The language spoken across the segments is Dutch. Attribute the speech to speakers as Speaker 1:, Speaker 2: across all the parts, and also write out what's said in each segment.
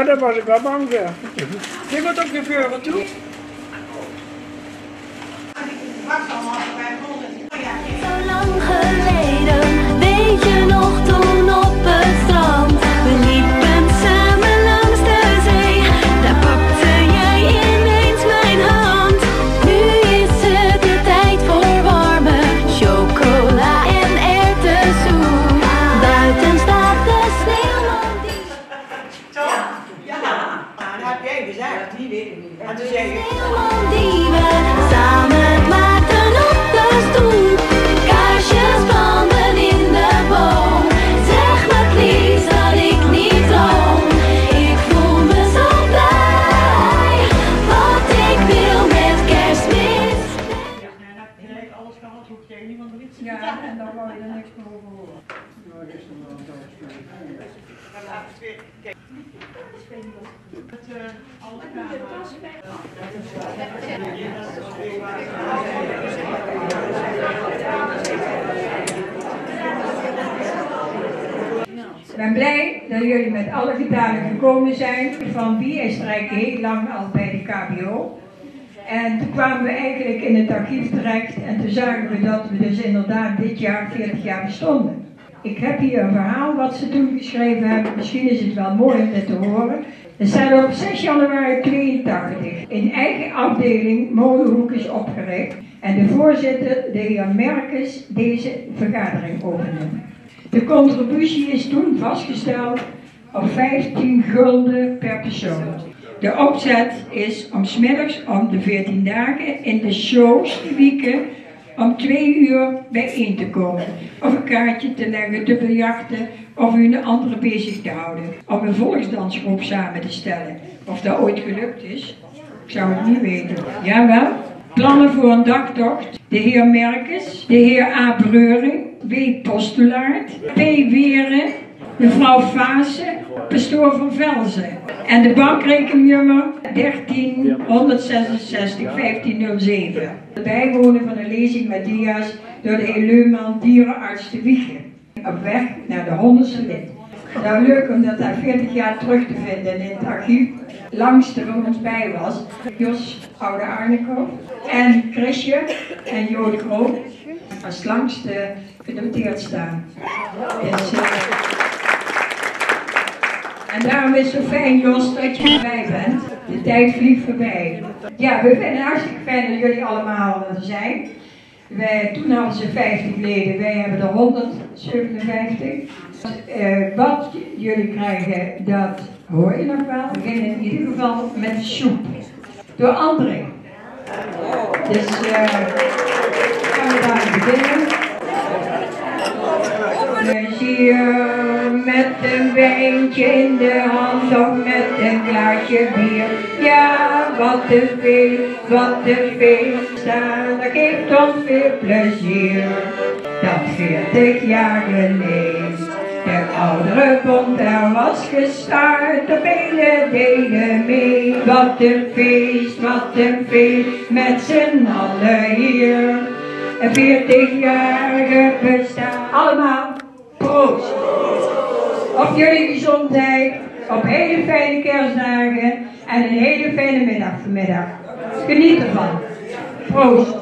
Speaker 1: daar was ik wel bang voor. Je moet ook je veuren toe.
Speaker 2: Zo lang geleden, weet je nog toen op het strand? We liepen samen langs de zee, daar pakte jij ineens mijn hand. Nu is het de tijd voor warme chocola en erwtensoep. Buiten staat de sneeuwman die...
Speaker 3: Ja, dat heb jij gezegd, die weet ik niet. En toen zei je...
Speaker 2: Sneeuwman die we samen maakten op de stoep. Kaarsjes branden in de boom. Zeg me please dat ik niet droom. Ik voel me zo blij. Wat ik wil met Kerstmis.
Speaker 3: Ja, dan heb je alles gehad, hoef je niemand er iets te
Speaker 1: Ja,
Speaker 3: vertellen.
Speaker 1: en dan wou je er niks meer over horen. Nou, dat is dan wel zo.
Speaker 3: Dan laat het weer, kijk. Alles
Speaker 4: Ik ben blij dat jullie met alle getalen gekomen zijn. Van wie is Rijk heel lang al bij de KBO. En toen kwamen we eigenlijk in het archief terecht en toen zagen we dat we dus inderdaad dit jaar 40 jaar bestonden. Ik heb hier een verhaal wat ze toen geschreven hebben. Misschien is het wel mooi om dit te horen. Het staat op 6 januari 82. In eigen afdeling Molenhoek is opgericht. En de voorzitter, de heer Merkes, deze vergadering opende. De contributie is toen vastgesteld op 15 gulden per persoon. De opzet is om 's middags om de 14 dagen in de shows te wieken om 2 uur bijeen te komen. Of een kaartje te leggen, te biljarten of u een andere bezig te houden. Om een volksdansgroep samen te stellen. Of dat ooit gelukt is, ik zou het niet weten. Jawel. Plannen voor een dagtocht. De heer Merkes, de heer A. Breuring, W. Postulaert, P. Weren, mevrouw Vaassen, pastoor van Velzen. En de bankrekeningnummer 1366 1507. De bijwoner van een lezing met dia's door de heer Leuman, dierenarts te Wijchen. Op weg naar de 100ste lid. Nou, leuk om dat daar 40 jaar terug te vinden in het archief. Langste van ons bij was Jos Oude Arnekow en Chrisje en Jo de Groot als langste genoteerd staan. Dus, en daarom is het zo fijn, Jos, dat je erbij bent. De tijd vliegt voorbij. Ja, we vinden het hartstikke fijn dat jullie allemaal er zijn. Toen hadden ze 50 leden, wij hebben er 157. Wat jullie krijgen, dat hoor je nog wel. We beginnen in ieder geval met de soep. Door André. Dus gaan we daar beginnen. Plezier met een wijntje in de hand of met een glaasje bier. Ja, wat te veel staan, dat geeft ons veel plezier. Dat 40 jaar geleden de oudere bond er was gestart, de velen deden mee. Wat een feest met z'n allen hier. Een 40-jarige bestaan. Allemaal proost. Op jullie gezondheid, op hele fijne kerstdagen en een hele fijne middag vanmiddag. Geniet ervan. Proost.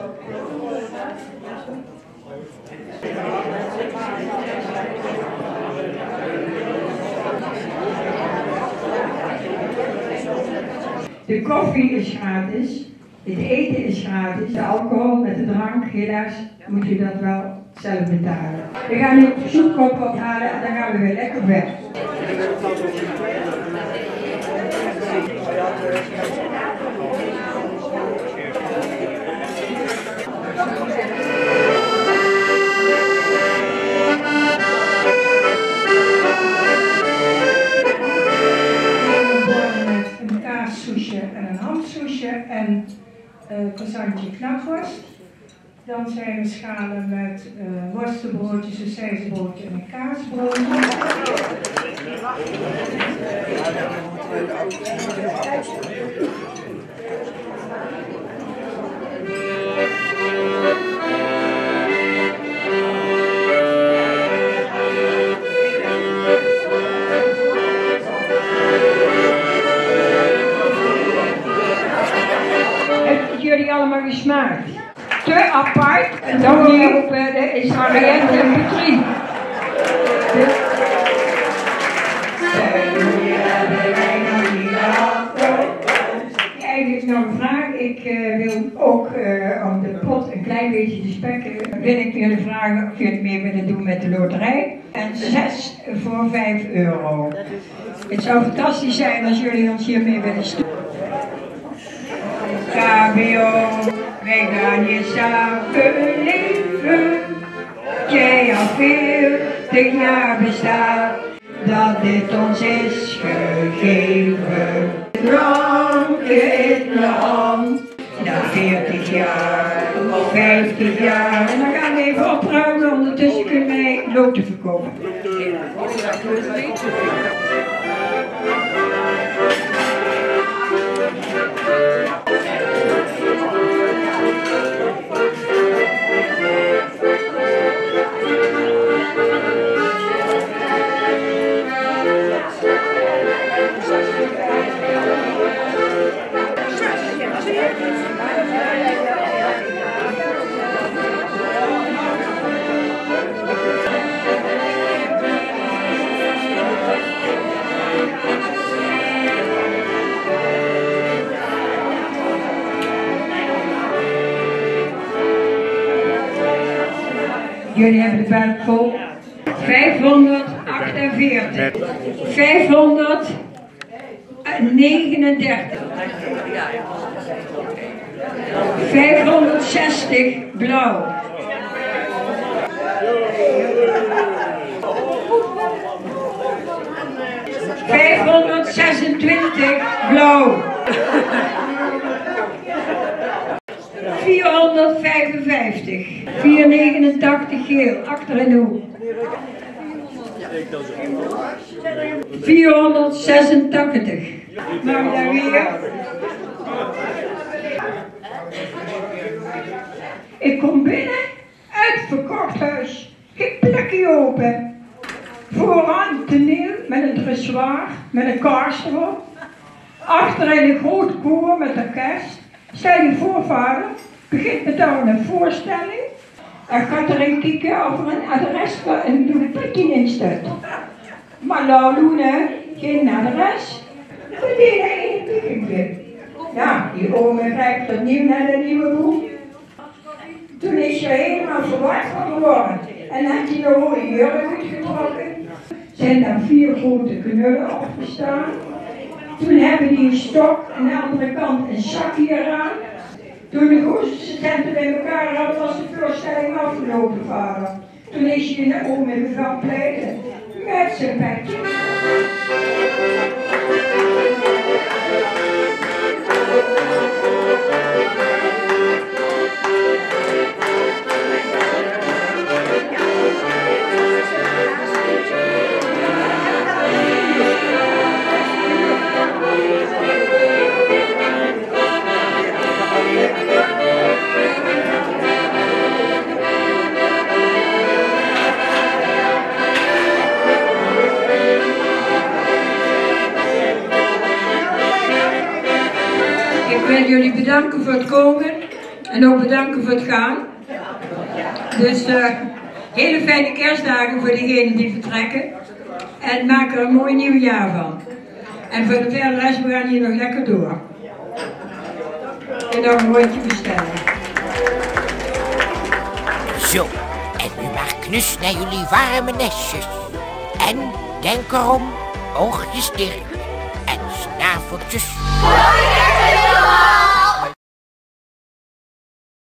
Speaker 4: De koffie is gratis, het eten is gratis, de alcohol met de drank, helaas moet je dat wel zelf betalen. We gaan nu een verzoekkop ophalen en dan gaan we weer lekker weg. Een kaassoesje en een hamsoesje en een croissantje knakworst. Dan zijn er schalen met worstenbroodjes, een sausbroodje en een kaasbroodje. te apart. En dan weer op is Harriet en Patrick. Eigenlijk nog een vraag. Ik wil ook om de pot een klein beetje te spekken. Wil ik jullie vragen of jullie mee willen doen met de loterij. En 6 voor €5. Het zou fantastisch zijn als jullie ons hiermee willen steunen. KBO, wij gaan hier samen leven. Jij al 40 jaar bestaat, dat dit ons is gegeven. Drankje in de hand, na 40 jaar of 50 jaar. En dan gaan we even opruimen, ondertussen kunnen wij loten verkopen. Jullie hebben de buik vol. 548. 539. 560 blauw. 526 blauw. 455. 489 geel. Achter in de hoek. 486. Maar daar weer. Ik kom binnen. Uitverkocht huis. Geen plekje open. Vooraan toneel met een dressoir. Met een kaars erop. Achterin een groot koor met orkest. Stel je voorvader. Begint met een voorstelling. En gaat erin kijken of er een adres en doe een plekje in staat. Maar nou doen hè, geen adres. We deden één pikketje. Ja, die ome grijpt opnieuw naar de nieuwe boek. Toen is je helemaal verward van geworden. En had je de rode jurk uitgetrokken. Zijn daar 4 grote knullen opgestaan. Toen hebben die een stok aan de andere kant een zakje eraan. Toen de goedstudenten bij elkaar hadden, was de voorstelling afgelopen, vader. Toen is hij naar oom en gaan pleiten met zijn petje. Ik wil jullie bedanken voor het komen en ook bedanken voor het gaan. Dus hele fijne kerstdagen voor degenen die vertrekken. En maak er een mooi nieuw jaar van. En voor de verder rest, we gaan hier nog lekker door. En dan een rondje bestellen.
Speaker 5: Zo, en nu maar knus naar jullie warme nestjes. En denk erom, oogjes dicht en snaveltjes.